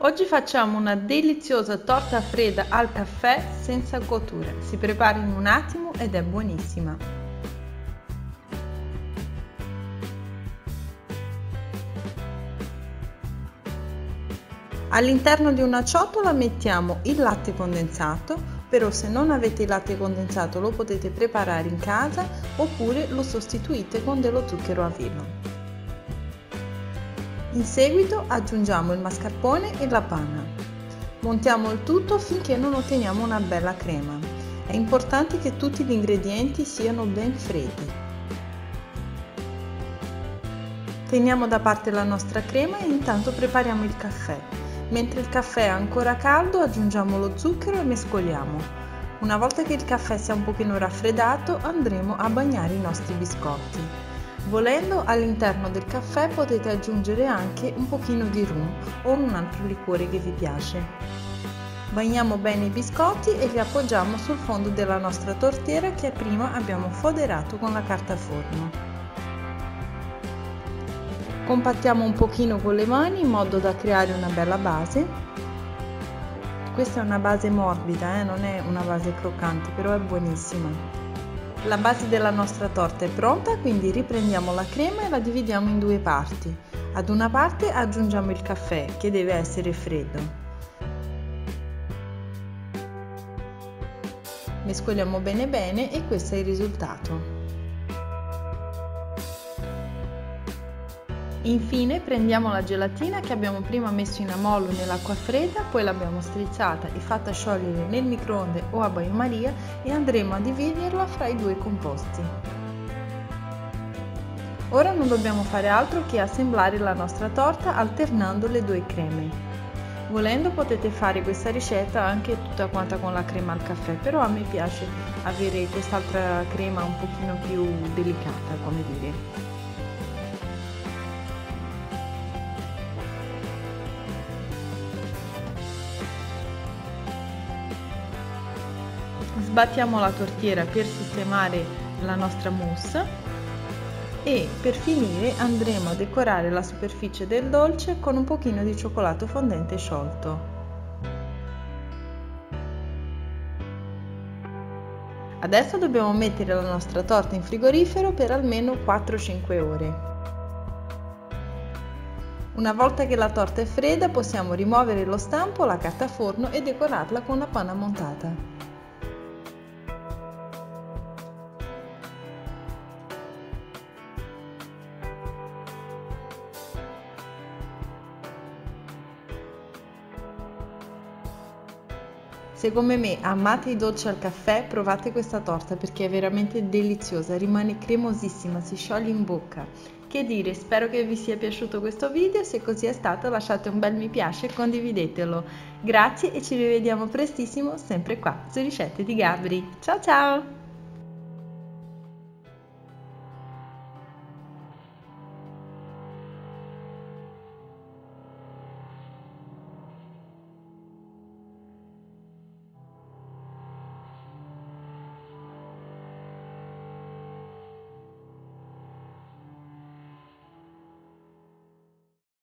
Oggi facciamo una deliziosa torta fredda al caffè senza cotture. Si prepara in un attimo ed è buonissima. All'interno di una ciotola mettiamo il latte condensato, però se non avete il latte condensato lo potete preparare in casa oppure lo sostituite con dello zucchero a velo. In seguito aggiungiamo il mascarpone e la panna. Montiamo il tutto finché non otteniamo una bella crema. È importante che tutti gli ingredienti siano ben freddi. Teniamo da parte la nostra crema e intanto prepariamo il caffè. Mentre il caffè è ancora caldo aggiungiamo lo zucchero e mescoliamo. Una volta che il caffè sia un pochino raffreddato andremo a bagnare i nostri biscotti. Volendo, all'interno del caffè potete aggiungere anche un pochino di rum o un altro liquore che vi piace. Bagniamo bene i biscotti e li appoggiamo sul fondo della nostra tortiera che prima abbiamo foderato con la carta forno. Compattiamo un pochino con le mani in modo da creare una bella base. Questa è una base morbida, non è una base croccante, però è buonissima. La base della nostra torta è pronta, quindi riprendiamo la crema e la dividiamo in due parti. Ad una parte aggiungiamo il caffè, che deve essere freddo. Mescoliamo bene bene e questo è il risultato. Infine prendiamo la gelatina che abbiamo prima messo in ammollo nell'acqua fredda, poi l'abbiamo strizzata e fatta sciogliere nel microonde o a bagnomaria e andremo a dividerla fra i due composti. Ora non dobbiamo fare altro che assemblare la nostra torta alternando le due creme. Volendo potete fare questa ricetta anche tutta quanta con la crema al caffè, però a me piace avere quest'altra crema un pochino più delicata, come dire. Sbattiamo la tortiera per sistemare la nostra mousse e per finire andremo a decorare la superficie del dolce con un pochino di cioccolato fondente sciolto. Adesso dobbiamo mettere la nostra torta in frigorifero per almeno 4-5 ore. Una volta che la torta è fredda possiamo rimuovere lo stampo, la carta forno e decorarla con la panna montata. Se come me amate i dolci al caffè, provate questa torta perché è veramente deliziosa, rimane cremosissima, si scioglie in bocca. Che dire, spero che vi sia piaciuto questo video, se così è stato lasciate un bel mi piace e condividetelo. Grazie e ci rivediamo prestissimo sempre qua su Ricette di Gabri. Ciao ciao!